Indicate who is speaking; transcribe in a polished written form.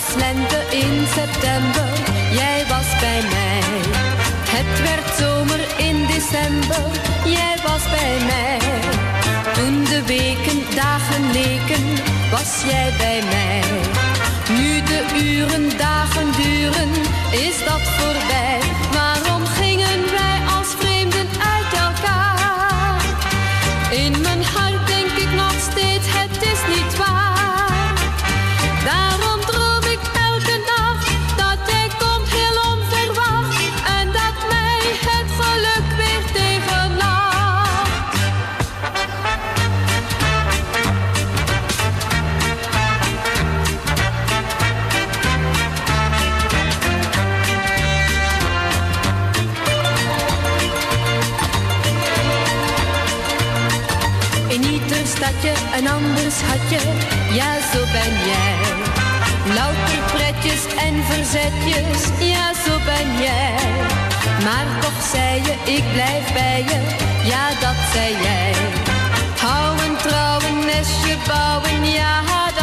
Speaker 1: lente in september, jij was bij mij. Het werd zomer in december, jij was bij mij. Toen de weken dagen leken, was jij bij mij. Nu de uren dagen duren, is dat voorbij. Waarom gingen wij als vreemden uit elkaar? In mijn hart denk ik nog steeds, het is niet waar. Daarom droom ik elke nacht dat hij komt heel onverwacht en dat mij het geluk weer tegenlacht. In ieder stadje een ander schatje, ja zo ben jij. Louter pretjes en verzetjes, ja zo ben jij. Maar toch zei je, ik blijf bij je, ja dat zei jij. Houden, trouwen, nestje bouwen, ja